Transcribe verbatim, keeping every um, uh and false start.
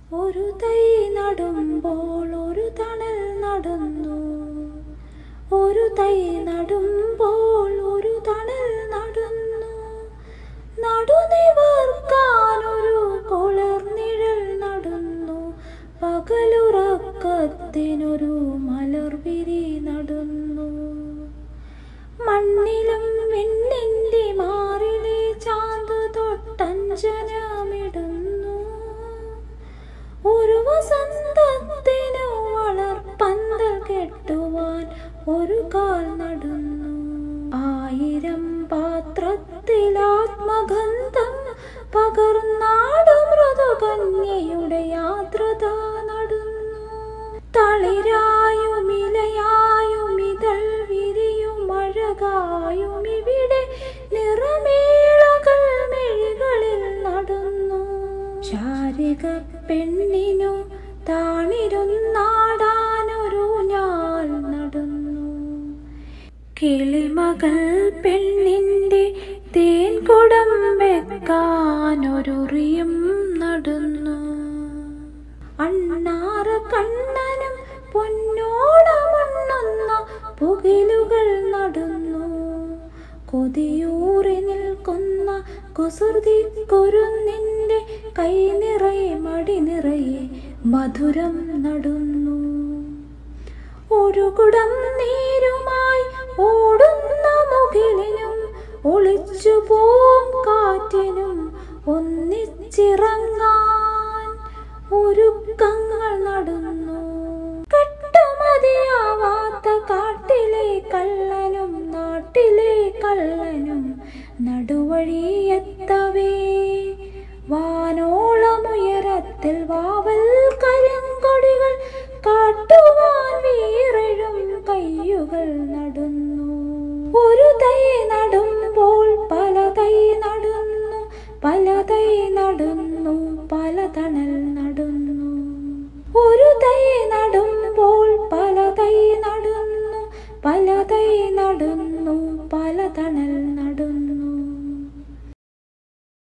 ഒരു തൈ നടുമ്പോൾ ഒരു തണൽ നടുന്നു, ഒരു തൈ നടുമ്പോൾ ഒരു തണൽ നടുന്നു. നടുനിവർക്കാൻ ഒരു കുളിർനിഴൽ നടുന്നു, പകലുറക്കത്തിനൊരു മലർവിരി നടുന്നു. മണ്ണിലും വിണ്ണിന്റെ മാറിലെ ചാന്ത് തൊട്ടഞ്ജനമിടുന്നു, ഒരു വസന്തത്തിനു വളർപ്പന്തൽ കെട്ടുവാൻ ഒരു കാൽ നടുന്നു. ആയിരം പാത്രത്തിൽ ആത്മഗന്ധം പകർന്നാടും മൃദുകന്യയുടെ യാത്രത നടുന്നു. തളിരായും ഇലയായും ഇതൾ വിരിയും അഴകായും ഇവിടെ നിറമേളകൾ മിഴികളിൽ നടുന്നു. ചാരിക പെണ്ണിനു താണിരുന്നാടാനൊരു ഞാൽ നടുന്നു, കിളിമകൾ പെണ്ണിന്റെ തേൻകുടം വെക്കാനൊരു റിയം നടുന്നു. അണ്ണാറ കണ്ണനും പൊന്നോടമണ്ണുന്ന പുകിലുകൾ നടുന്നു, കൊതിയൂറി നിൽക്കുന്ന കുസൃതി കുരുന്നിന്റെ കൈ നിറയെ മടി നിറയെ മധുരം നടുന്നു. ഒരു കുടം നീരുമായി ഓടുന്ന മുകിലിനും ഒളിച്ചു പോം കാറ്റിനും ഒന്നിച്ചിറങ്ങാൻ ഒരുക്കങ്ങൾ നടുന്നു. കട്ടുമതിയാവാത്ത കാട്ടിലെ കള്ളനും നാട്ടിലെ കള്ളനും നടുവഴിയെത്തവേ വാനോളമുയരത്തിൽ വാവൽ കരിങ്കൊടികൾ കാട്ടുവാൻ വീറഴും കയ്യുകൾ നടുന്നു. ഒരു തൈ നടുമ്പോൾ പല തൈ നടുന്നു, പല തൈ നടുന്നു, പല തണൽ നടുന്നു. ഒരു തൈ നടുമ്പോൾ പല തൈ നടുന്നു, പല തൈ നടുന്നു, പല തണൽ നടുന്നു.